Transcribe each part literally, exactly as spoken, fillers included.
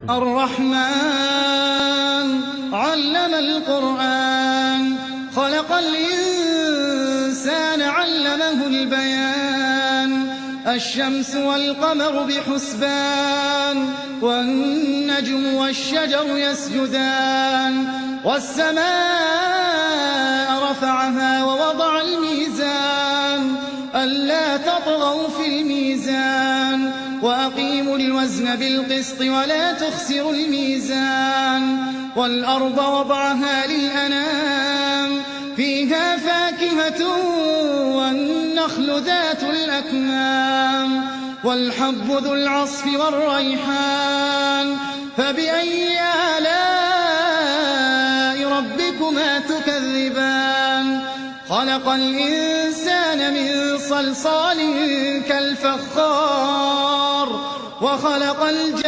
الرحمن علم القرآن خلق الإنسان علمه البيان الشمس والقمر بحسبان والنجم والشجر يسجدان والسماء رفعها ووضع الميزان ألا تطغوا في الميزان وأقيموا الوزن بالقسط ولا تخسروا الميزان والأرض وضعها للأنام فيها فاكهة والنخل ذات الأكمام والحب ذو العصف والريحان فبأي آلاء ربكما تكذبان خلق الإنسان من صلصال كالفخار وخلق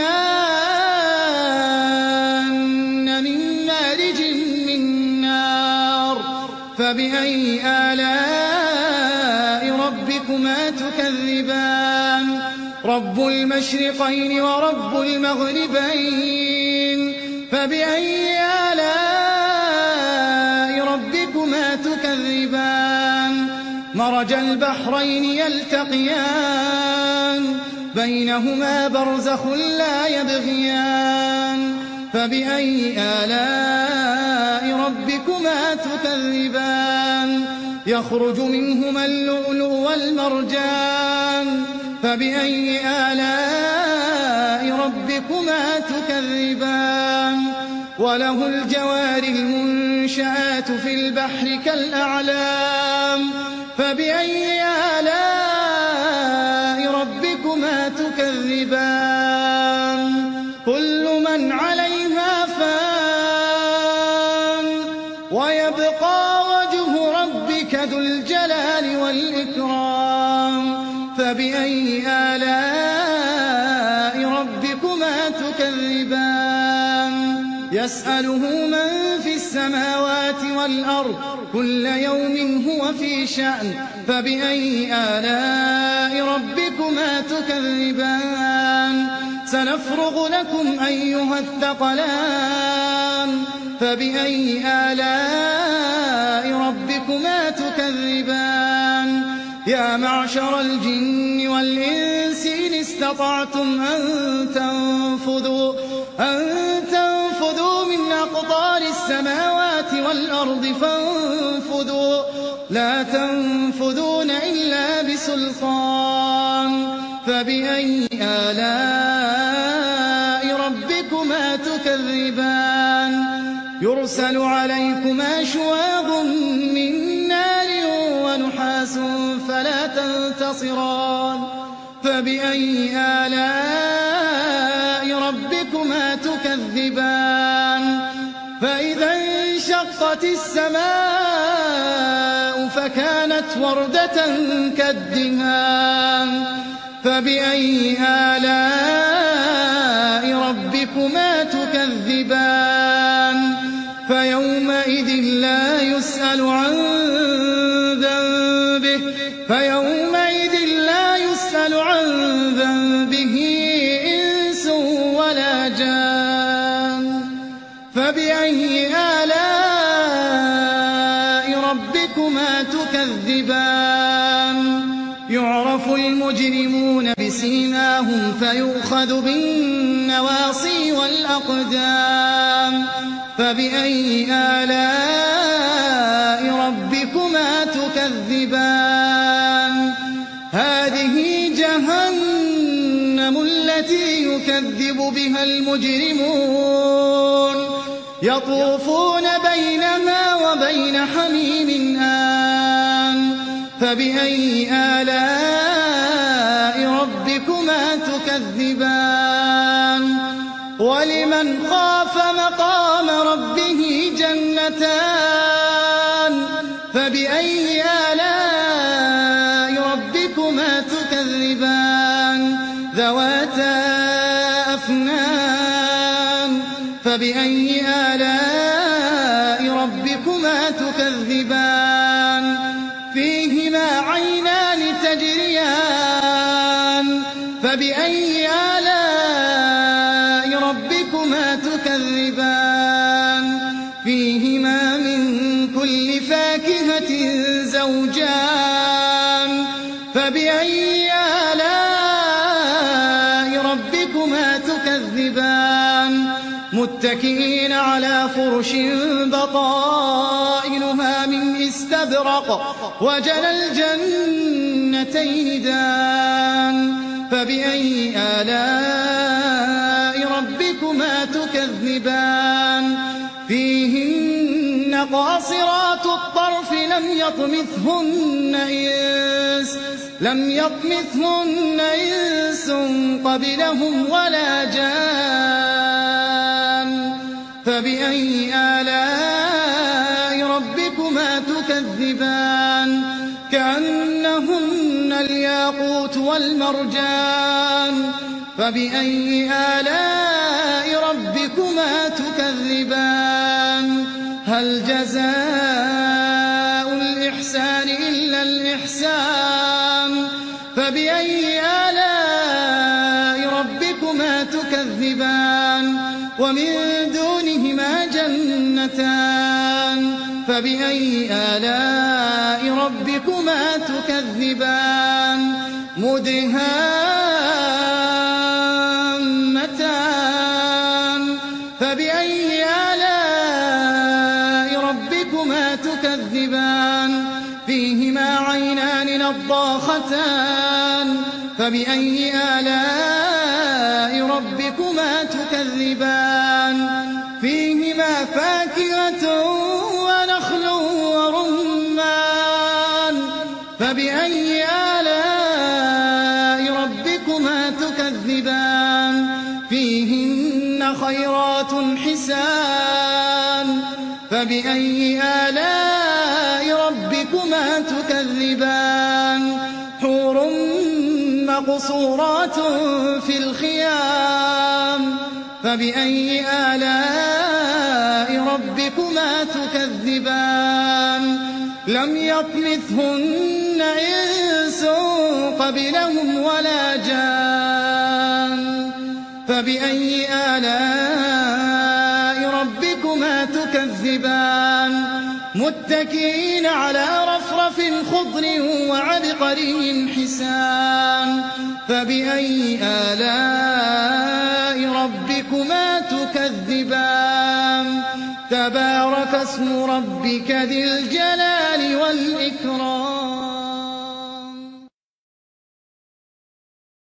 الجان من مارج من نار فبأي آلاء ربكما تكذبان رب المشرقين ورب المغربين فبأي آلاء ربكما تكذبان مرج البحرين يلتقيان بينهما برزخ لا يبغيان فبأي آلاء ربكما تكذبان يخرج منهما اللؤلؤ والمرجان فبأي آلاء ربكما تكذبان وله الجوار المنشآت في البحر كالأعلام فبأي آلاء ربكما تكذبان كل من عليها فان ويبقى وجه ربك ذو الجلال والإكرام فبأي آلاء ربكما تكذبان يسأله من في السماوات والأرض كل يوم هو في شأن فبأي آلاء ربكما تكذبان سنفرغ لكم أيها الثقلان فبأي آلاء ربكما تكذبان يا معشر الجن والإنس إن استطعتم أن تنفذوا أن تنفذوا من أقطار السماوات والأرض فانفذوا لا تنفذون إلا بسلطان فبأي آلاء ربكما تكذبان يرسل عليكما شواظ من نار ونحاس فلا تنتصران فبأي آلاء ربكما تكذبان فإذا انشقت السماء فكانت وردة كالدهان فبأي آلاء ربكما تكذبان فيومئذ لا يسأل عن ذنبه فيومئذ لا يسأل عن ذنبه إنس ولا جان فبأي آلاء ربكما تكذبان يعرف المجرمون بسيماهم فيؤخذ بالنواصي والأقدام فبأي آلاء ربكما تكذبان هذه جهنم التي يكذب بها المجرمون يطوفون بينها وبين حميم آن فبأي آلاء ربكما تكذبان ولمن خاف مقام ربه جنتان فبأي آلاء ربكما تكذبان ذواتا أفنان فبأي آلاء ربكما تكذبان فيهما عينان تجريان فبأي آلاء ربكما تكذبان فيهما من كل فاكهة زوجان فبأي آلاء ربكما تكذبان متكئين على فرش بطائنها من استبرق وجنى الجنتين دان فبأي آلاء ربكما تكذبان فيهن قاصرات الطرف لم يطمثهن إنس لم يطمثهن إنس قبلهم ولا جان فبأي آلاء ربكما تكذبان كأنهن الياقوت والمرجان فبأي آلاء ربكما تكذبان هل جزاء الإحسان إلا الإحسان فبأي آلاء ربكما تكذبان ومن دونهما جنتان فبأي آلاء ربكما تكذبان مدهامتان فبأي آلاء ربكما تكذبان فيهما عينان نضاختان فبأي آلاء ربكما تكذبان فيهما فاكهة ونخل ورمان فبأي آلاء ربكما تكذبان فيهن خيرات حسان فبأي آلاء ربكما تكذبان حور مقصورات في الخيام فبأي آلاء ربكما تكذبان لم يطمثهن إنس قبلهم ولا جان فبأي آلاء ربكما تكذبان متكئين على رفرف خضر وعبقري حسان فبأي آلاء ربكما تكذبان تبارك اسم ربك ذي الجلال والإكرام